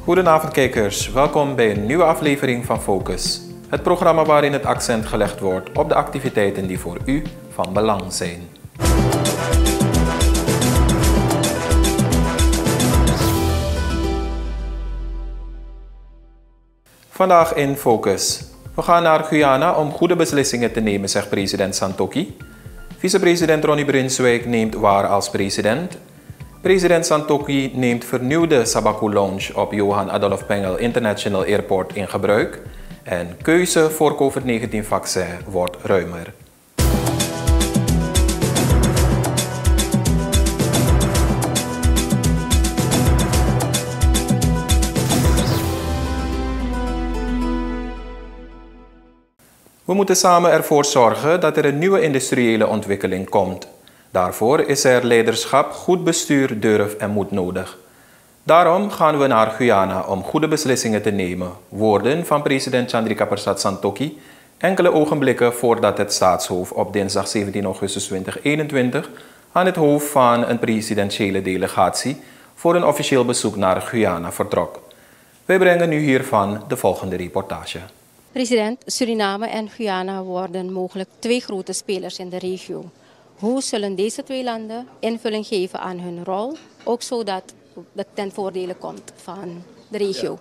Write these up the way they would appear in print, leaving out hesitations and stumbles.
Goedenavond kijkers, welkom bij een nieuwe aflevering van Focus. Het programma waarin het accent gelegd wordt op de activiteiten die voor u van belang zijn. Vandaag in Focus. We gaan naar Guyana om goede beslissingen te nemen, zegt president Santokhi. Vicepresident Ronnie Brunswijk neemt waar als president. President Santokhi neemt vernieuwde Sabaku Lounge op Johan Adolf Pengel International Airport in gebruik. En keuze voor COVID-19-vaccin wordt ruimer. We moeten samen ervoor zorgen dat er een nieuwe industriële ontwikkeling komt. Daarvoor is er leiderschap, goed bestuur, durf en moed nodig. Daarom gaan we naar Guyana om goede beslissingen te nemen. Woorden van president Chandrika Persat Santokhi enkele ogenblikken voordat het staatshoofd op dinsdag 17 augustus 2021 aan het hoofd van een presidentiële delegatie voor een officieel bezoek naar Guyana vertrok. Wij brengen nu hiervan de volgende reportage. President, Suriname en Guyana worden mogelijk twee grote spelers in de regio. Hoe zullen deze twee landen invulling geven aan hun rol, ook zodat het ten voordele komt van de regio?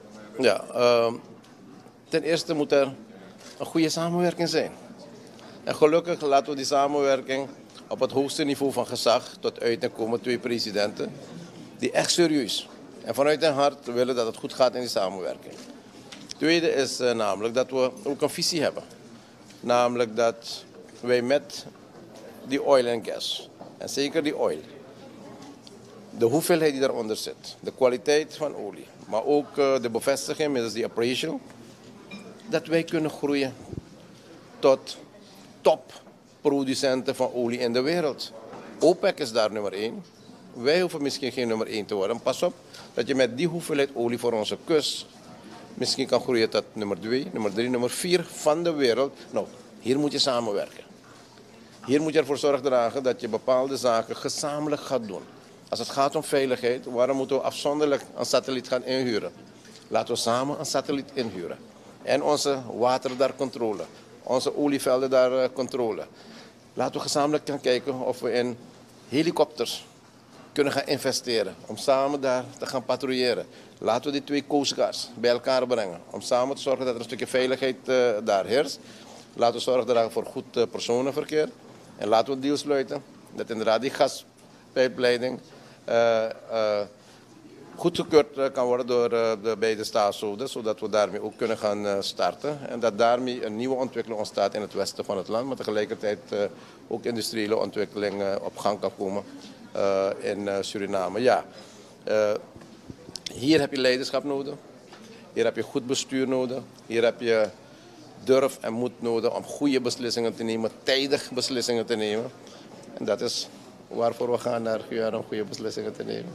Ten eerste moet er een goede samenwerking zijn. En gelukkig laten we die samenwerking op het hoogste niveau van gezag tot uiting komen, twee presidenten die echt serieus en vanuit hun hart willen dat het goed gaat in die samenwerking. Tweede is namelijk dat we ook een visie hebben. Namelijk dat wij met die oil en gas, en zeker die oil, de hoeveelheid die daaronder zit, de kwaliteit van olie, maar ook de bevestiging middels die appraisal, dat wij kunnen groeien tot topproducenten van olie in de wereld. OPEC is daar nummer 1. Wij hoeven misschien geen nummer 1 te worden. Pas op dat je met die hoeveelheid olie voor onze kust misschien kan groeien tot nummer 2, nummer 3, nummer 4 van de wereld. Nou, hier moet je samenwerken. Hier moet je ervoor zorg dragen dat je bepaalde zaken gezamenlijk gaat doen. Als het gaat om veiligheid, waarom moeten we afzonderlijk een satelliet gaan inhuren? Laten we samen een satelliet inhuren. En onze water daar controle. Onze olievelden daar controle. Laten we gezamenlijk gaan kijken of we in helikopters kunnen gaan investeren. Om samen daar te gaan patrouilleren. Laten we die twee coastguards bij elkaar brengen. Om samen te zorgen dat er een stukje veiligheid daar heerst. Laten we zorgen dragen voor goed personenverkeer. En laten we een deal sluiten dat inderdaad die gaspijpleiding goedgekeurd kan worden door de beide staatshoofden. Zodat we daarmee ook kunnen gaan starten. En dat daarmee een nieuwe ontwikkeling ontstaat in het westen van het land. Maar tegelijkertijd ook industriële ontwikkeling op gang kan komen in Suriname. Ja, hier heb je leiderschap nodig. Hier heb je goed bestuur nodig. Hier heb je durf en moed nodig om goede beslissingen te nemen, tijdig beslissingen te nemen. En dat is waarvoor we gaan naar Guyana om goede beslissingen te nemen.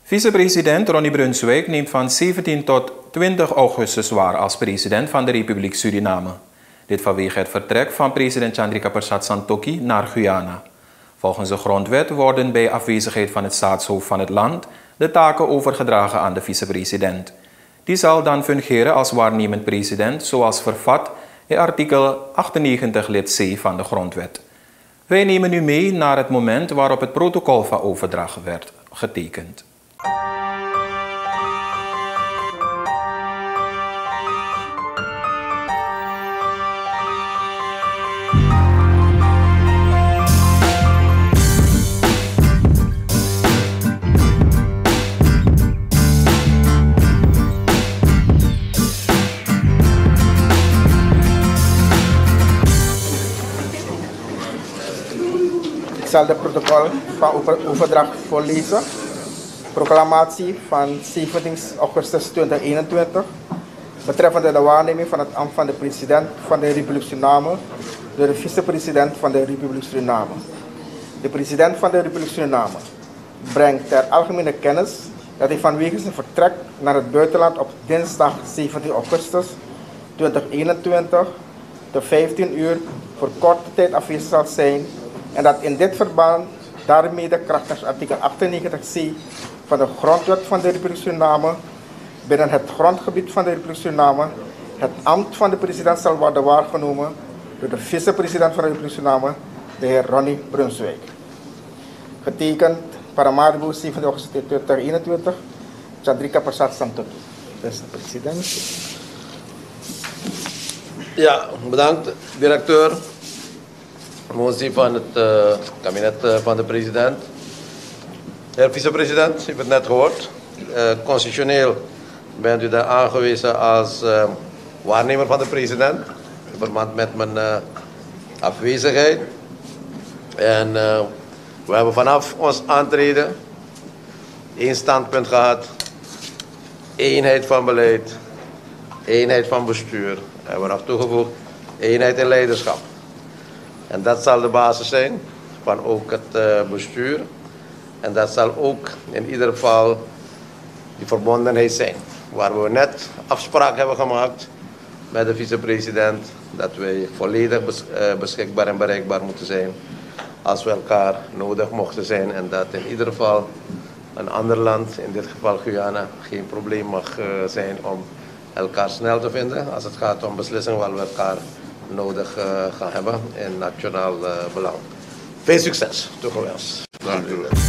Vicepresident Ronnie Brunswijk neemt van 17 tot 20 augustus waar als president van de Republiek Suriname. Dit vanwege het vertrek van president Chandrika Persat Santokhi naar Guyana. Volgens de grondwet worden bij afwezigheid van het staatshoofd van het land de taken overgedragen aan de vicepresident. Die zal dan fungeren als waarnemend president, zoals vervat in artikel 98 lid C van de grondwet. Wij nemen u mee naar het moment waarop het protocol van overdracht werd getekend. Ik zal het protocol van overdracht voorlezen. Proclamatie van 17 augustus 2021 betreffende de waarneming van het ambt van de president van de Republiek Suriname door de vicepresident van de Republiek Suriname. De president van de Republiek Suriname brengt ter algemene kennis dat hij vanwege zijn vertrek naar het buitenland op dinsdag 17 augustus 2021 te 15 uur voor korte tijd afwezig zal zijn en dat in dit verband daarmee krachtens artikel 98c van de grondwet van de Republiek Suriname binnen het grondgebied van de Republiek Suriname het ambt van de president zal worden waargenomen door de vicepresident van de Republiek Suriname, de heer Ronnie Brunswijk. Getekend Paramaribo 7 augustus 2021, Chandrika Persat Santokhi. Beste president. Ja, bedankt, directeur. Motie van het kabinet van de president. Heer vicepresident, u heeft het net gehoord. Constitutioneel bent u daar aangewezen als waarnemer van de president. In verband met mijn afwezigheid. En we hebben vanaf ons aantreden één standpunt gehad. Eenheid van beleid. Eenheid van bestuur. En we hebben toegevoegd eenheid in leiderschap. En dat zal de basis zijn van ook het bestuur. En dat zal ook in ieder geval die verbondenheid zijn. Waar we net afspraak hebben gemaakt met de vicepresident. Dat wij volledig beschikbaar en bereikbaar moeten zijn als we elkaar nodig mochten zijn. En dat in ieder geval een ander land, in dit geval Guyana, geen probleem mag zijn om elkaar snel te vinden. Als het gaat om beslissingen waar we elkaar nodig gaan hebben in nationaal belang. Veel succes toegewenst. Dank u wel.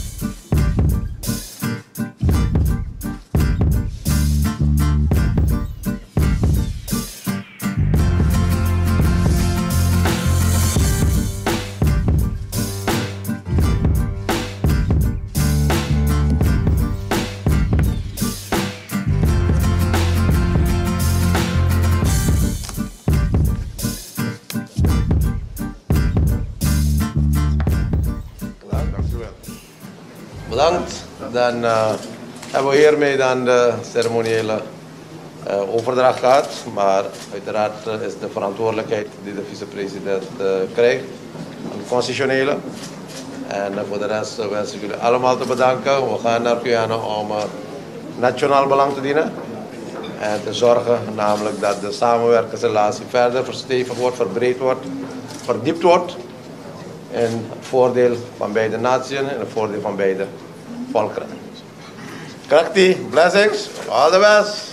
Bedankt. Dan hebben we hiermee dan de ceremoniële overdracht gehad. Maar uiteraard is de verantwoordelijkheid die de vicepresident krijgt, een constitutionele. En voor de rest wens ik jullie allemaal te bedanken. We gaan naar Guyana om nationaal belang te dienen. En te zorgen namelijk dat de samenwerkingsrelatie verder verstevigd wordt, verbreed wordt, verdiept wordt. In het voordeel van beide naties en het voordeel van beide volkeren. Krachtig, blessings, all the best.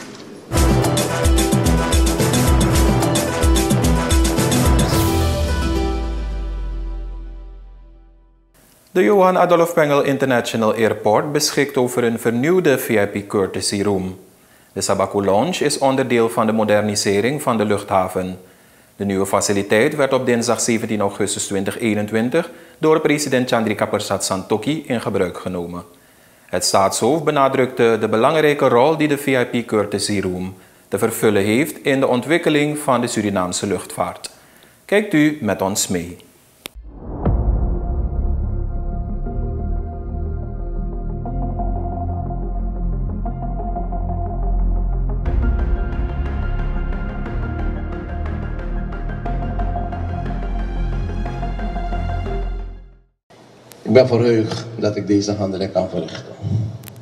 De Johan Adolf Pengel International Airport beschikt over een vernieuwde VIP Courtesy Room. De Sabaku Lounge is onderdeel van de modernisering van de luchthaven. De nieuwe faciliteit werd op dinsdag 17 augustus 2021 door president Chandrika Persat Santokhi in gebruik genomen. Het staatshoofd benadrukte de belangrijke rol die de VIP Courtesy Room te vervullen heeft in de ontwikkeling van de Surinaamse luchtvaart. Kijkt u met ons mee. Ik ben verheugd dat ik deze handeling kan verrichten.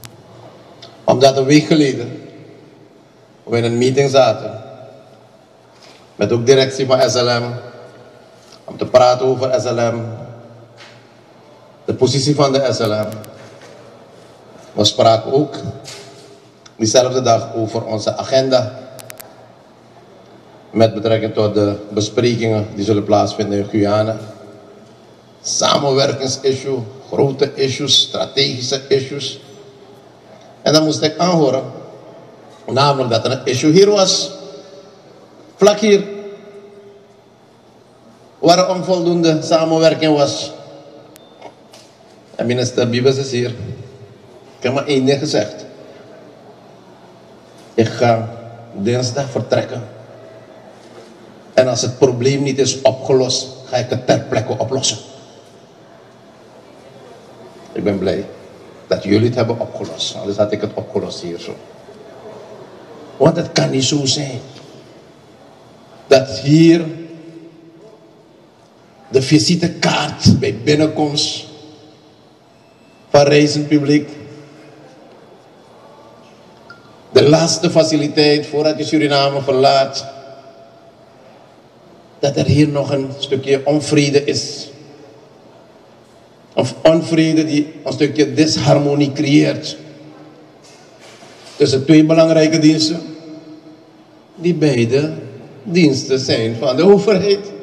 Omdat een week geleden we in een meeting zaten met ook directie van SLM om te praten over SLM, de positie van de SLM. We spraken ook diezelfde dag over onze agenda met betrekking tot de besprekingen die zullen plaatsvinden in Guyana. Samenwerkingsissue, grote issues, strategische issues. En dan moest ik aanhoren, namelijk dat er een issue hier was, vlak hier, waar er onvoldoende samenwerking was. En minister Biebes is hier. Ik heb maar één ding gezegd. Ik ga dinsdag vertrekken. En als het probleem niet is opgelost, ga ik het ter plekke oplossen. Ik ben blij dat jullie het hebben opgelost. Anders had ik het opgelost hier zo. Want het kan niet zo zijn dat hier de visitekaart bij binnenkomst van reizend publiek, de laatste faciliteit voordat je Suriname verlaat, dat er hier nog een stukje onvrede is. Of onvrede die een stukje disharmonie creëert tussen twee belangrijke diensten, die beide diensten zijn van de overheid.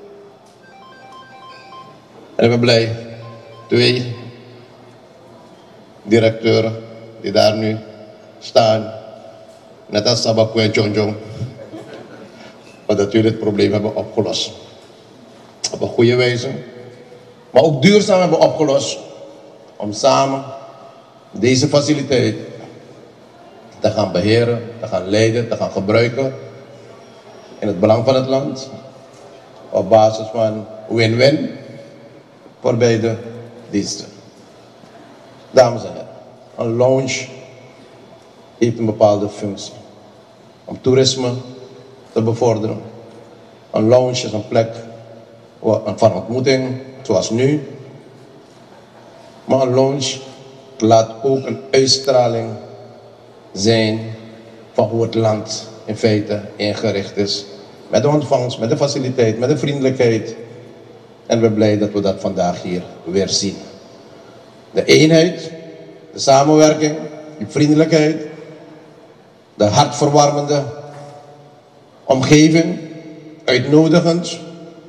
En ik ben blij, twee directeuren die daar nu staan, net als Sabaku en Chonjong, dat jullie het probleem hebben opgelost. Op een goede wijze, maar ook duurzaam hebben opgelost om samen deze faciliteit te gaan beheren, te gaan leiden, te gaan gebruiken in het belang van het land, op basis van win-win voor beide diensten. Dames en heren, een lounge heeft een bepaalde functie om toerisme te bevorderen. Een lounge is een plek van ontmoeting, zoals nu. Maar een lounge laat ook een uitstraling zijn van hoe het land in feite ingericht is. Met de ontvangst, met de faciliteit, met de vriendelijkheid. En we zijn blij dat we dat vandaag hier weer zien. De eenheid, de samenwerking, de vriendelijkheid, de hartverwarmende omgeving, uitnodigend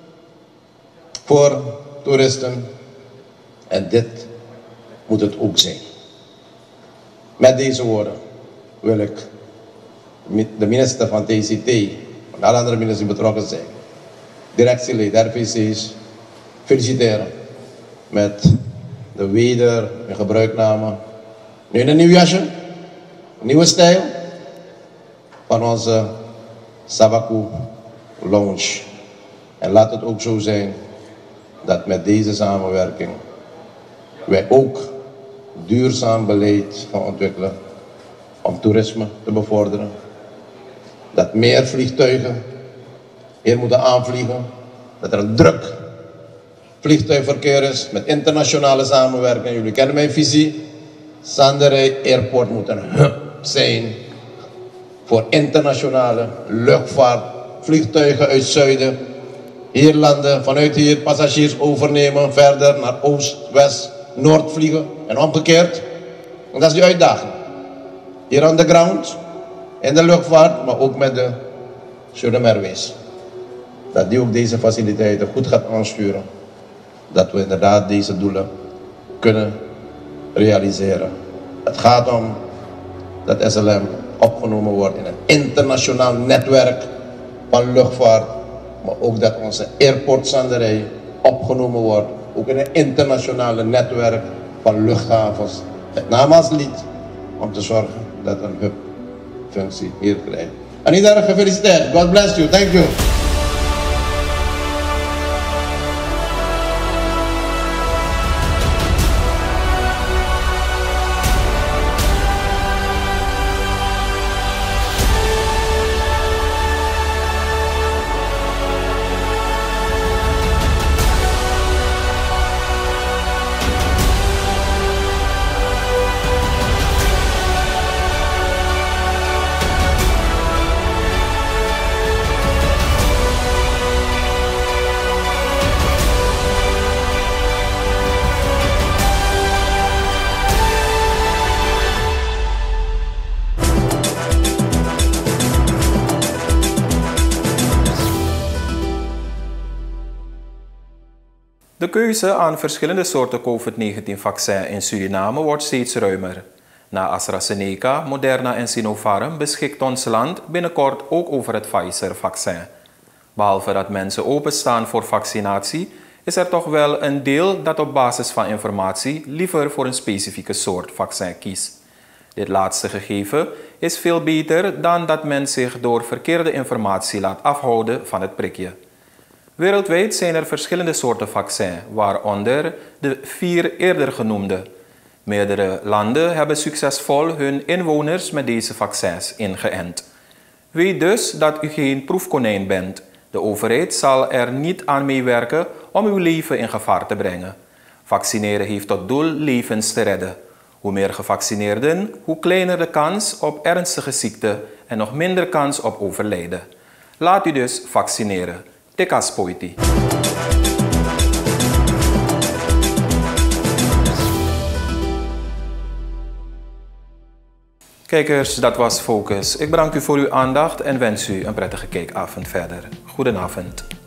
voor toeristen. En dit moet het ook zijn. Met deze woorden wil ik de minister van TCT en alle andere ministers die betrokken zijn, directielid, RVC's, feliciteren met de weder in gebruikname. Nu in een nieuw jasje, een nieuwe stijl van onze Sabaku Lounge. En laat het ook zo zijn dat met deze samenwerking wij ook duurzaam beleid gaan ontwikkelen om toerisme te bevorderen. Dat meer vliegtuigen hier moeten aanvliegen. Dat er een druk vliegtuigverkeer is met internationale samenwerking. Jullie kennen mijn visie. Sanderij Airport moet een hub zijn voor internationale luchtvaart. Vliegtuigen uit zuiden, hier landen, vanuit hier passagiers overnemen, verder naar oost, west, noord vliegen en omgekeerd. En dat is die uitdaging. Hier on the ground, in de luchtvaart, maar ook met de Suriname Airways. Dat die ook deze faciliteiten goed gaat aansturen. Dat we inderdaad deze doelen kunnen realiseren. Het gaat om dat SLM opgenomen wordt in een internationaal netwerk van luchtvaart. Maar ook dat onze airportzanderij opgenomen wordt. Ook in een internationale netwerk van luchthavens. Met name als lid om te zorgen dat een hubfunctie hier krijgt. En iedereen gefeliciteerd. God bless you. Thank you. De keuze aan verschillende soorten COVID-19-vaccin in Suriname wordt steeds ruimer. Na AstraZeneca, Moderna en Sinopharm beschikt ons land binnenkort ook over het Pfizer-vaccin. Behalve dat mensen openstaan voor vaccinatie, is er toch wel een deel dat op basis van informatie liever voor een specifieke soort vaccin kiest. Dit laatste gegeven is veel beter dan dat men zich door verkeerde informatie laat afhouden van het prikje. Wereldwijd zijn er verschillende soorten vaccin, waaronder de 4 eerder genoemde. Meerdere landen hebben succesvol hun inwoners met deze vaccins ingeënt. Weet dus dat u geen proefkonijn bent. De overheid zal er niet aan meewerken om uw leven in gevaar te brengen. Vaccineren heeft tot doel levens te redden. Hoe meer gevaccineerden, hoe kleiner de kans op ernstige ziekte en nog minder kans op overlijden. Laat u dus vaccineren. Tekas poiti. Kijkers, dat was Focus. Ik bedank u voor uw aandacht en wens u een prettige kijkavond verder. Goedenavond.